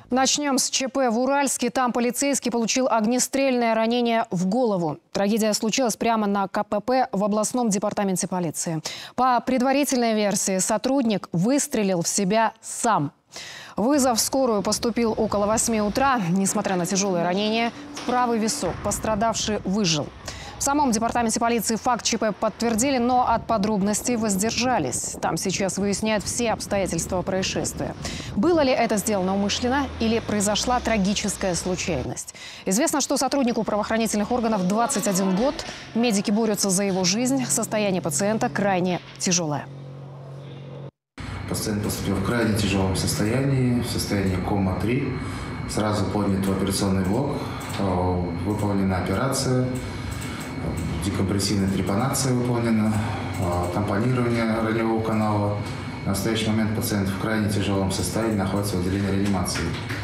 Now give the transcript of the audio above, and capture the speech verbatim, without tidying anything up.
Начнем с ЧП в Уральске. Там полицейский получил огнестрельное ранение в голову. Трагедия случилась прямо на КПП в областном департаменте полиции. По предварительной версии, сотрудник выстрелил в себя сам. Вызов в скорую поступил около восьми утра. Несмотря на тяжелое ранение, в правый висок пострадавший выжил. В самом департаменте полиции факт ЧП подтвердили, но от подробностей воздержались. Там сейчас выясняют все обстоятельства происшествия. Было ли это сделано умышленно или произошла трагическая случайность? Известно, что сотруднику правоохранительных органов двадцать один год. Медики борются за его жизнь. Состояние пациента крайне тяжелое. Пациент поступил в крайне тяжелом состоянии, в состоянии кома три. Сразу поднят в операционный блок, выполнена операция. Декомпрессивная трепанация выполнена, тампонирование раневого канала. В настоящий момент пациент в крайне тяжелом состоянии находится в отделении реанимации.